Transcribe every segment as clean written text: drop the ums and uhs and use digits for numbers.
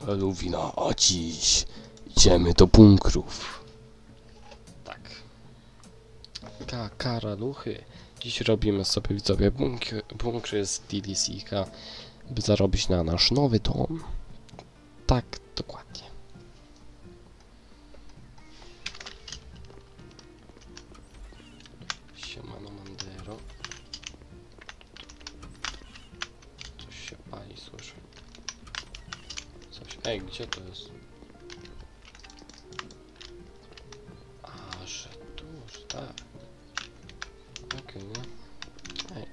Luwina, a dziś idziemy do bunkrów. Tak. Karaluchy. Dziś robimy sobie, widzowie, bunkry z DDC-ka, by zarobić na nasz nowy dom. Tak, dokładnie. Siemano Mandero. Coś się pali, słyszę. Coś. Ej, gdzie to jest? A, że tu, że tak. Okej, no. Ej.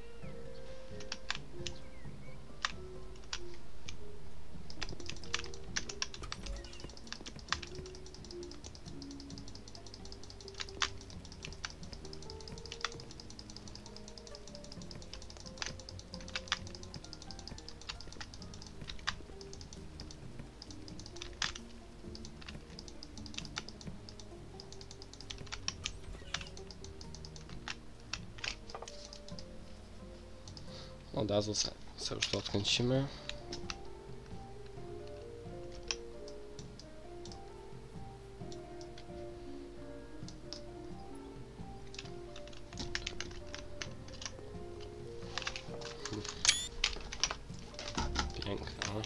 Od razu sobie już to odkręcimy. Piękne.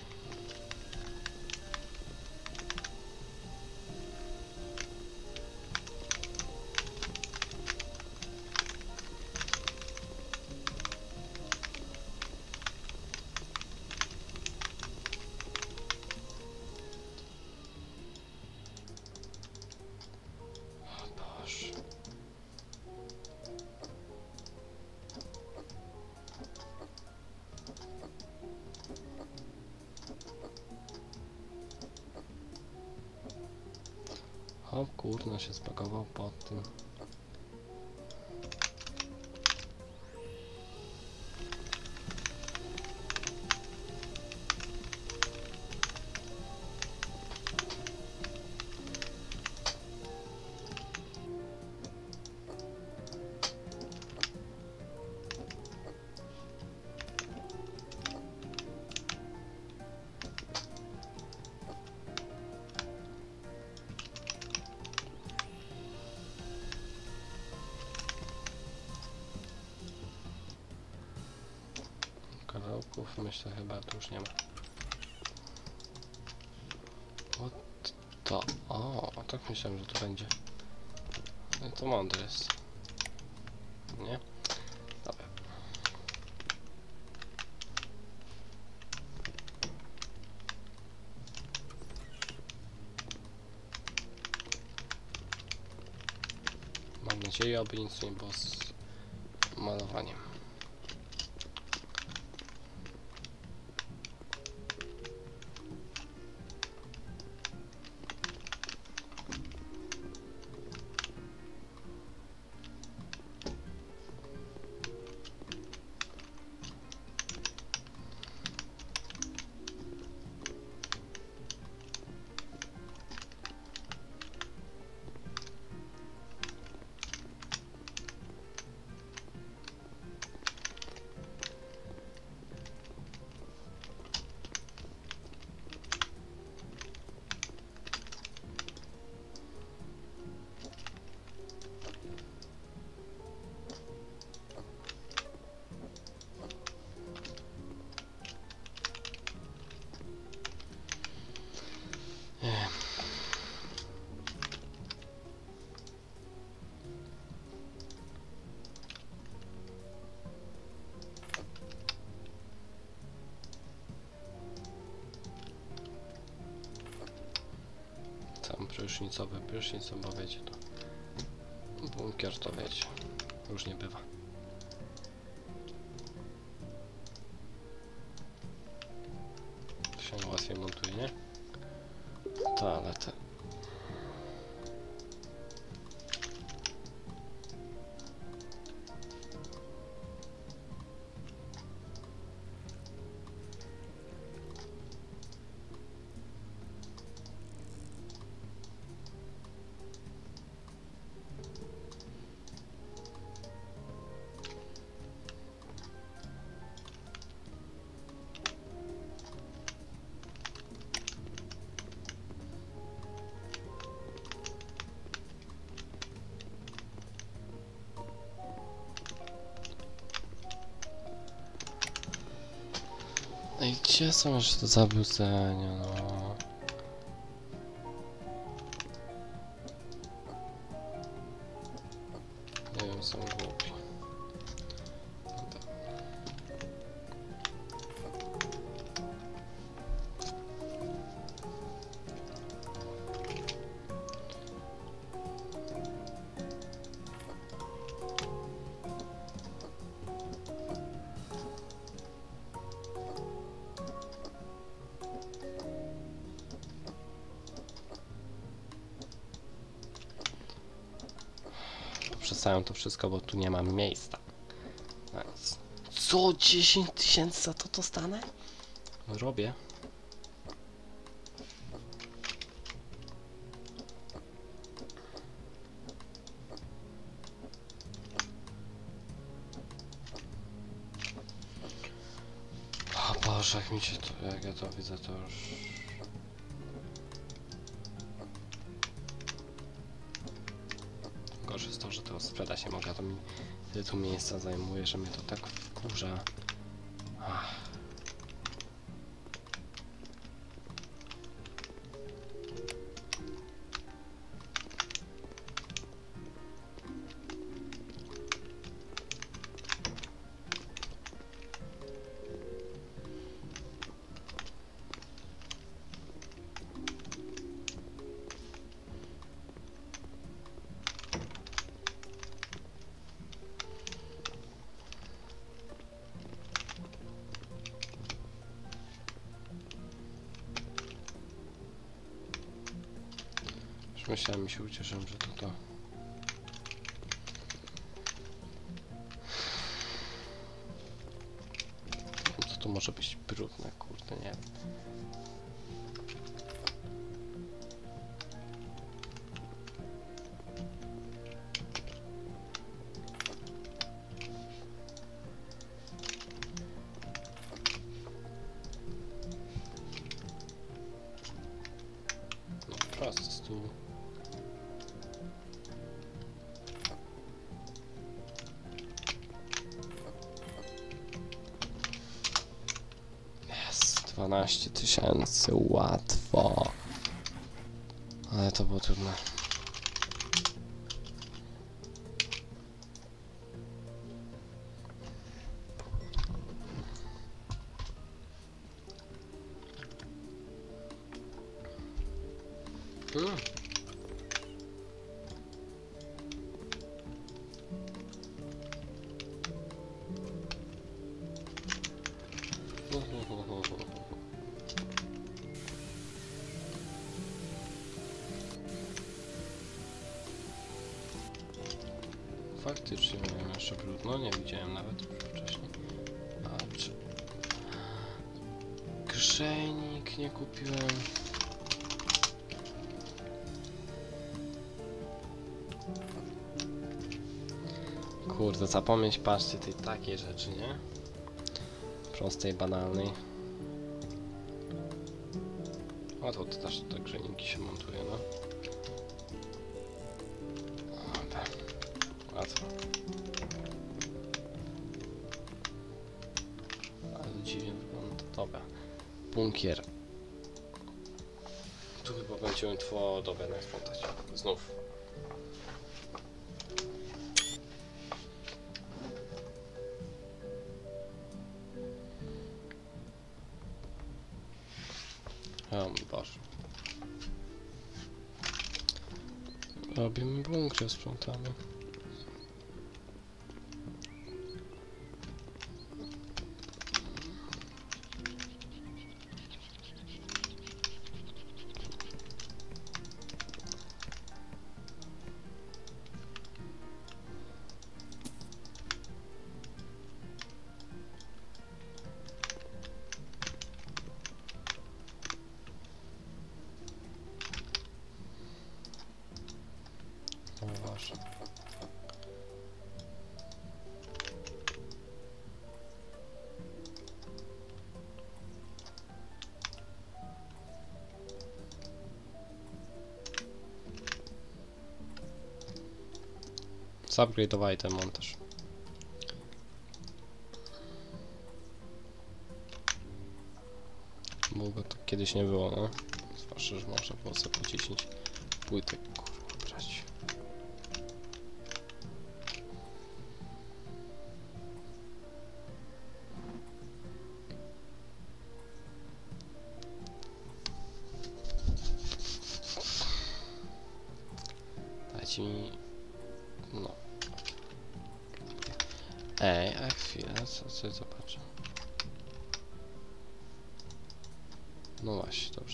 O kurna, się zbagował pod tym. Kawałków myślę chyba tu już nie ma. What to? O, tak myślałem, że to będzie. No to mądry jest. Nie? Dobra. Mam nadzieję, aby nic nie było z malowaniem. Tam prysznicowy prysznic, bo wiecie to. Bunkier to wiecie. Różnie bywa. To się łatwiej montuje, nie? Toaletę. Gdzie są jeszcze te zabudzenia, no? Nie wiem, są głupi. Przestają to wszystko, bo tu nie mam miejsca. Więc... Co? 10 000 za to dostanę? Robię. O Boże, jak mi się to... jak ja to widzę, to już... Gorsze jest to, że tego sprzedać nie mogę, to mi tyle tu miejsca zajmuje, że mnie to tak wkurza. Ach. Już myślałem, się ucieszyłem, że to... Co tu może być brudne, kurde, nie wiem. No, prosty stół. Jest 12 000, łatwo. Ale to było trudne. Faktycznie miałem jeszcze brudno, nie widziałem nawet wcześniej. A czy... Grzejnik nie kupiłem. Kurde, zapomnieć, patrzcie, tej takiej rzeczy, nie? Prostej, banalnej. O, to też te grzejniki się montuje, no. Dobra. Łatwo. Ale dziwnie wygląda. Dobra. Bunkier. Tu chyba będziemy dobę nasprzątać. Znów. O mój Boże. Robimy bunkier, sprzątamy. O Boże. Zupgrade'owali ten montaż. bo to kiedyś nie było, no. Zwłaszcza, że można było sobie po 10 płytek, kurwa, brać. Dajcie mi... no. Ej, a chwilę, co zobaczę. No właśnie, dobrze.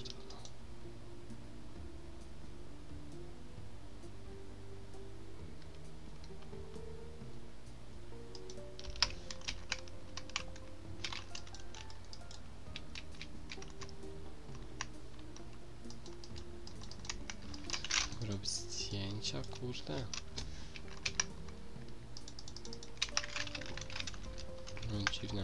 Robić zdjęcia, kurde. No dziwne.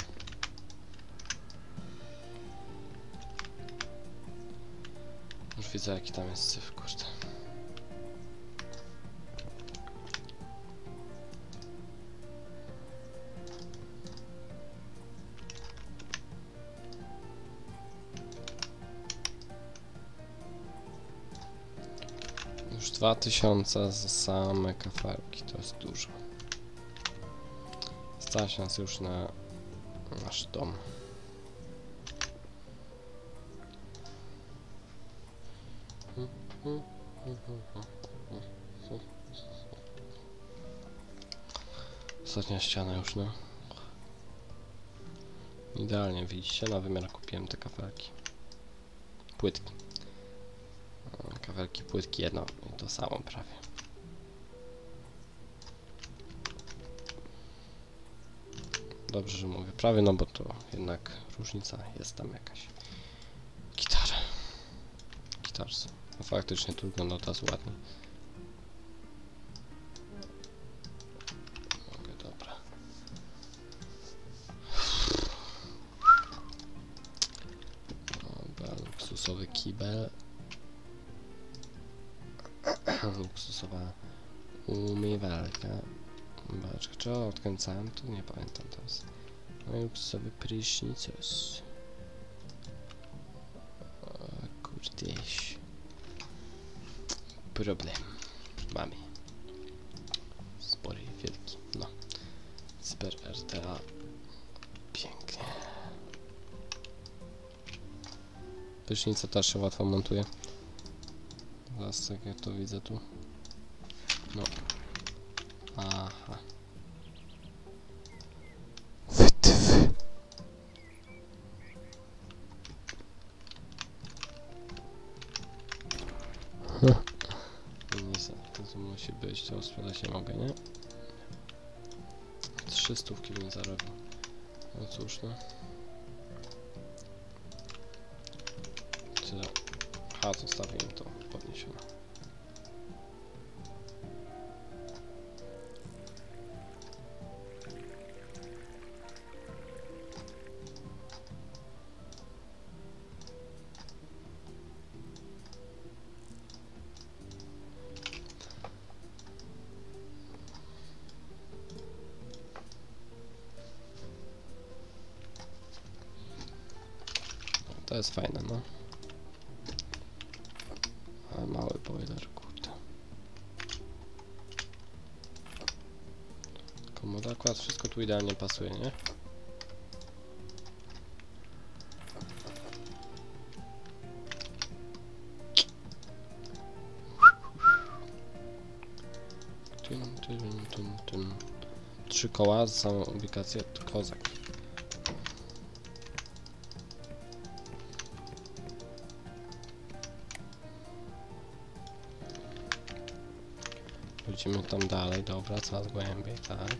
Już widzę, jaki tam jest syf, kurde. Już 2000 za same kafelki, to jest dużo. Stać nas już na nasz dom. Ostatnia ściana już, no. Idealnie, widzicie, na wymiar kupiłem te kafelki. Płytki. Kafelki, płytki, jedno i to samo prawie. Dobrze, że mówię prawie, no bo to jednak różnica jest tam jakaś. Gitara. Gitars. No faktycznie tu wygląda teraz ładnie. Mogę, dobra. Dobra, luksusowy kibel. Luksusowa umywalka. Zobaczcie, czy odkręcałem? Tu nie pamiętam teraz. No i luksusowy prysznicus. Kurtyś. Problem. Mamy. Spory, wielki. No. Super RTA. Pięknie. Prysznicę też się łatwo montuje. Zaraz tak jak to widzę tu. No. Aha. Wytywy. Niestety to musi być, to sprzedać nie mogę, nie? 300 bym zarobił. No cóż, no. Tyle. Aha, zostawię im to podniesione. To jest fajne, no. Ale mały boiler, kurde. Komoda akurat wszystko tu idealnie pasuje, nie? Tym. 3 koła za samą ubikację, to kozak. Wrócimy tam dalej, dobra, coraz głębiej, tak.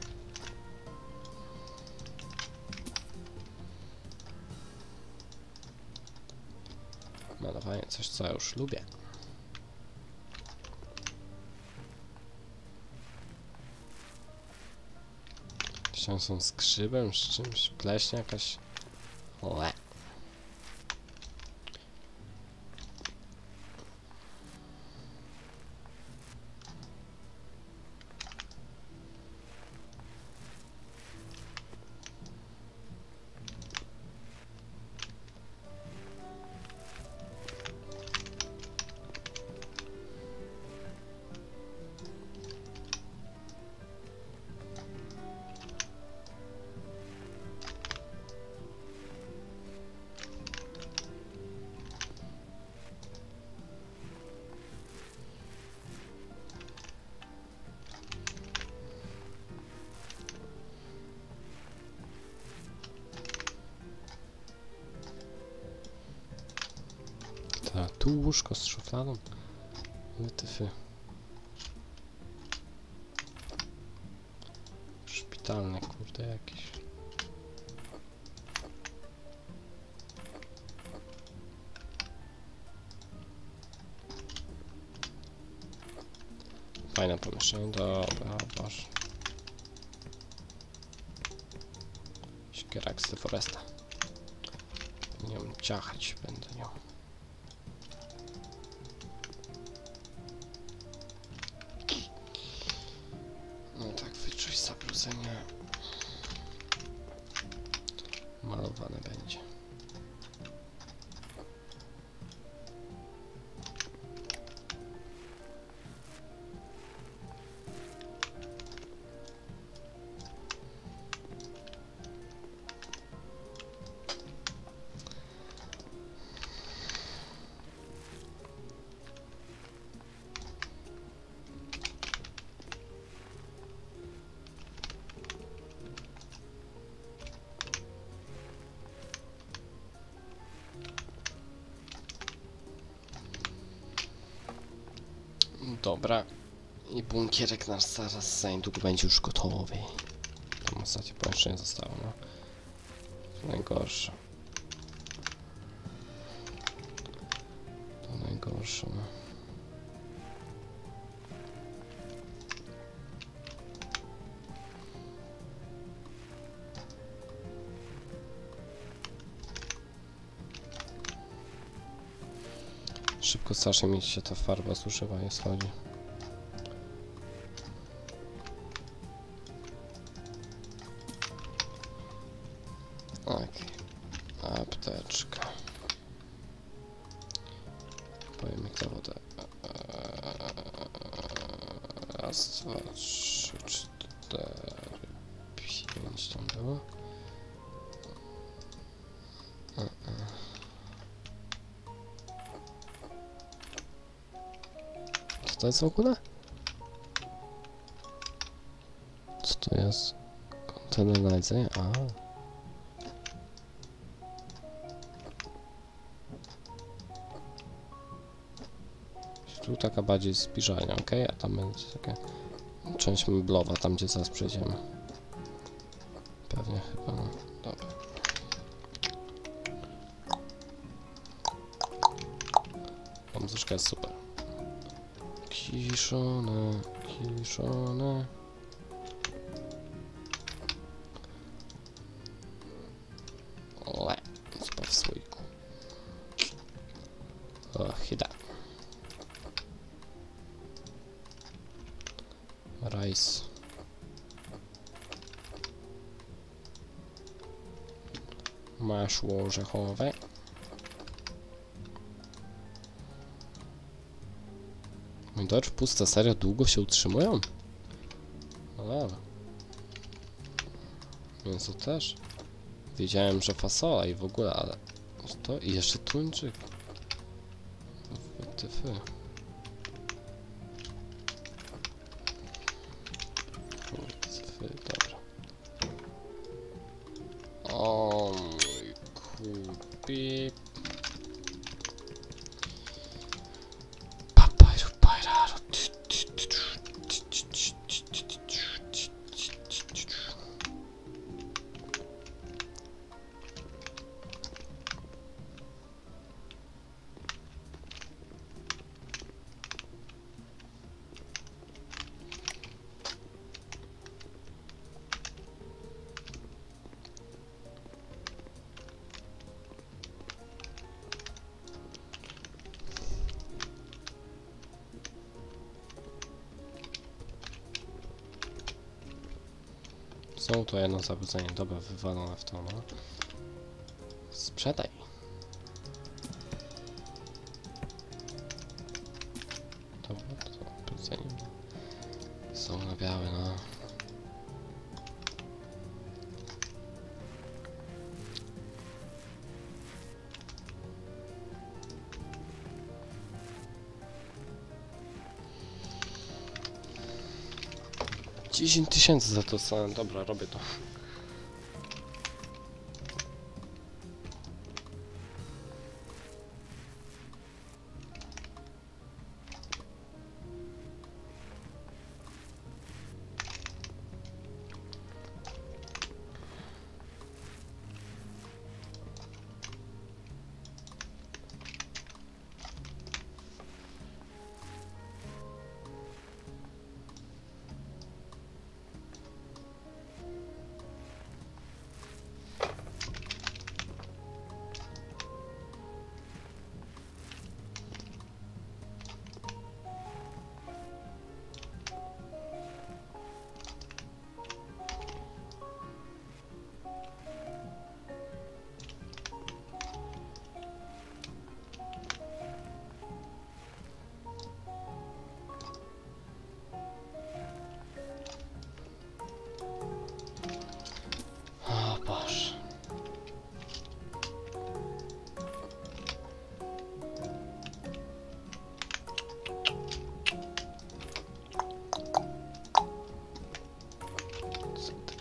Malowanie, coś co ja już lubię. Ściany są z grzybem, z czymś, pleśnia jakaś. Łe. Ta, tu łóżko z szufladą. Wytyfy. Szpitalne, kurde, jakieś. Fajne pomieszczenie, dobra, boże. Sikierak z Foresta. Nią ciachać będę nią. No tak, wyczuć zabrudzenie. Malowane będzie. Dobra. I bunkierek nasz zaraz za niedługo będzie już gotowy. Tam ostatnie pomieszczenie zostało, no. To najgorsze. To najgorsze, no. Szybko strasznie mi się ta farba zużywa, jest chodzi. Okej. Apteczka. Powiem jak ta woda. Raz, dwa, trzy, cztery, pięć tam było. Co to jest w ogóle? Co to jest? Kontener na jedzenie? A. Tu taka bardziej zbliżalnia, ok? A tam będzie taka część meblowa, tam gdzie zaraz przejdziemy. Pewnie chyba, no. Dobra. Ta muzyczka jest super. Kiszone, kiszone. Ole, super w słoiku. O, hida. Rice. Masło orzechowe. Dodge puste serio długo się utrzymują? No dobra. Mięso też. Wiedziałem, że fasola i w ogóle, ale to i jeszcze tuńczyk. Wytyfy. Dobra. O mój kupi. Są to jedno zabrudzenie, dobra, wywalone w to, no. Sprzedaj. Dobra, to zabrudzenie. Są na białe, no. $10 000 za to sam. Dobra, robię to.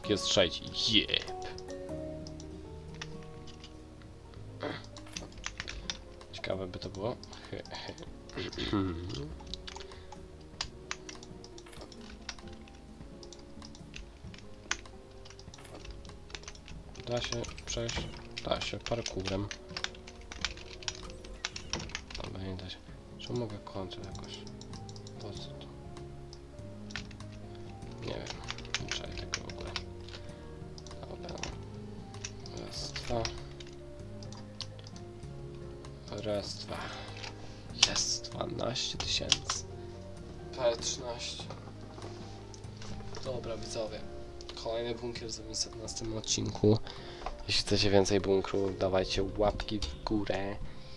wszystkie strzelić. Jep. Ciekawe by to było. Da się przejść? Da się, parkurem. Dobra, nie da się. Czy mogę kończyć jakoś? Po co to? Nie wiem. Nie czaję tego w ogóle. Dobra. Raz, dwa. Raz, dwa. Jest 12 000. P13. Dobra, widzowie. Kolejny bunkier zrobimy w następnym odcinku. Jeśli chcecie więcej bunkrów, dawajcie łapki w górę.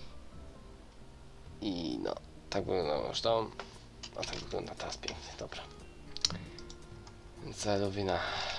I no, tak wygląda nasz dom. A tak wygląda teraz pięknie, dobra. Więc do wina.